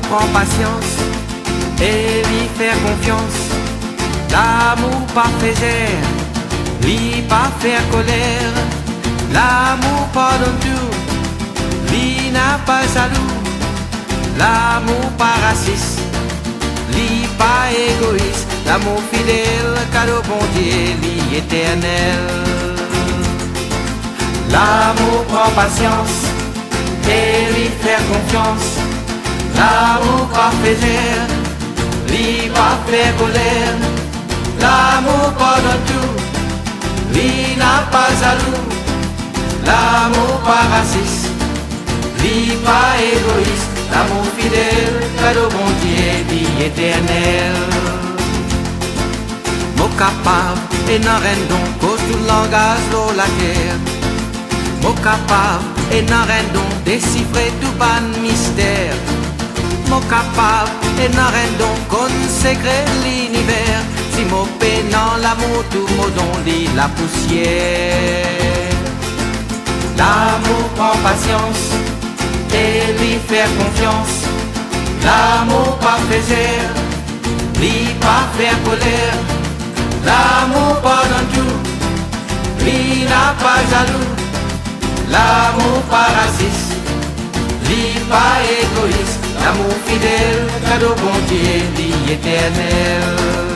prend patience et lui faire confiance. L'amour pas fait gère, lui pas faire colère. L'amour pardonne tout, lui n'a pas jaloux. L'amour pas raciste, lui pas égoïste. L'amour fidèle, cadeau bon Dieu, lui éternel. L'amour prend patience et lui faire confiance. L'amour pas fait gère, lui pas faire colère. L'amour pardonne tout, lui n'a pas jaloux. L'amour pas raciste, lui pas égoïste. L'amour fidèle, cadeau bon Dieu, vie éternelle. Mot capable et n'en rendons cause tout langage de la guerre. Mot capable et n'en rendons déchiffrer tout ban mystère. Mot capable et n'en rendons consacrer l'univers. Si mot pénant l'amour, tout mot dont lit la poussière. L'amour prend patience et lui faire confiance. L'amour pas fait gère, lui pas faire colère. L'amour pardonne tout, lui n'a pas jaloux. L'amour pas raciste, lui pas égoïste. L'amour fidèle, cadeau bon Dieu, vie éternelle.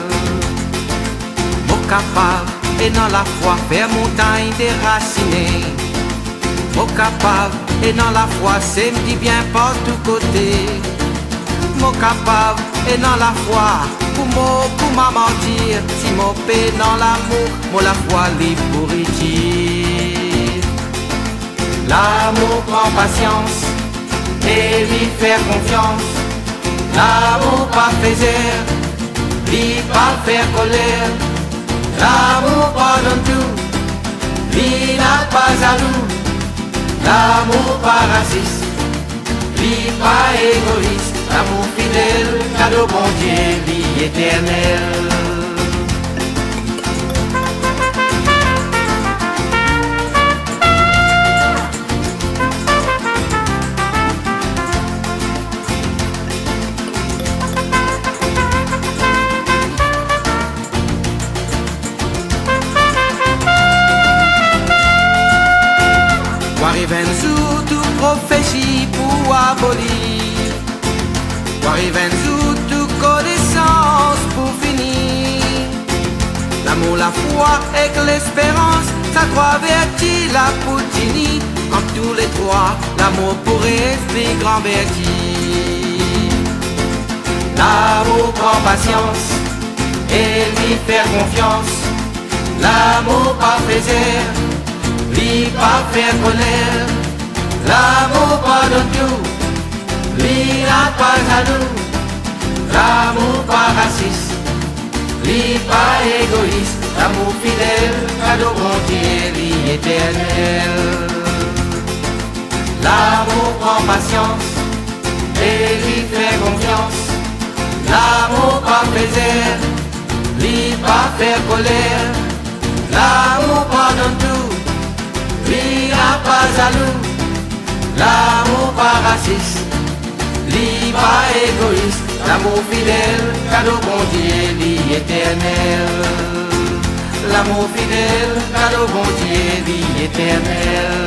Mot capable et dans la foi faire montagne déracinée. Mot capable et dans la foi c'est me dit bien par tous côtés. Mot capable et dans la foi pour m'a mentir. Si mon paix dans l'amour, moi la foi libre pour y dire. L'amour prend patience et lui faire confiance. L'amour pas fait gère, lui pas faire colère. L'amour pardonne tout, lui n'a pas jaloux. L'amour pas raciste, lui pas égoïste. L'amour fidèle, cadeau bon Dieu, vie éternelle. Arrive un jour tout prophétie pour abolir. Arrive un jour tout connaissance pour finir. L'amour, la foi et l'espérance, ça croit verti la poutine. En tous les trois, l'amour pour esprit grand verti. L'amour prend patience et lui faire confiance. L'amour pas fait gère, lui pas faire colère. L'amour pardonne tout, lui n'a pas jaloux. L'amour pas raciste, lui pas égoïste. L'amour fidèle, cadeau bon Dieu, lui éternel. L'amour prend patience et lui fait confiance. L'amour pas fait gère, lui pas faire colère. L'amour pardonne tout, lui n'a pas jaloux. L'amour pas raciste, lui pas égoïste. L'amour fidèle, cadeau bon Dieu, vie éternelle. L'amour fidèle, cadeau bon Dieu, vie éternelle.